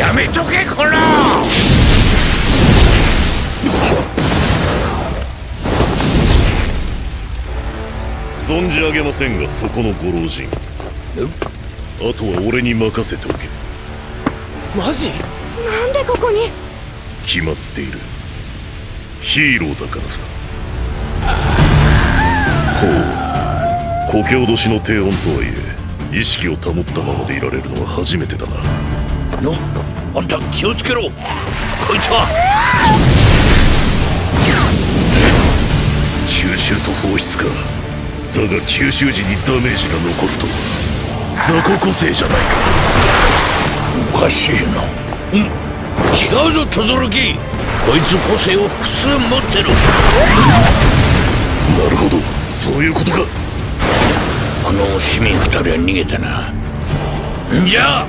やめとけこら。 存じ上げませんが、そこのご老人、あとは俺に任せておけ。 マジ？ なんでここに？ 決まっている。ヒーローだからさ。ほう、故郷年の低音とはいえ意識を保ったままでいられるのは初めてだな。 あんた気をつけろ。こいつは吸収と放出か。だが吸収時にダメージが残ると雑魚個性じゃないか。 おかしいな。違うぞ轟。こいつ個性を複数持ってる。 なるほど、そういうことか。 あの市民2人は逃げたな。じゃあ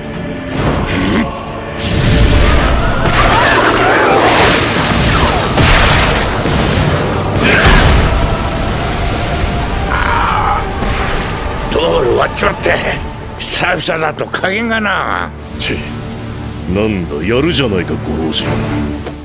道路割っちまって久々だと加減がな。 チッ、なんだやるじゃないかご老人。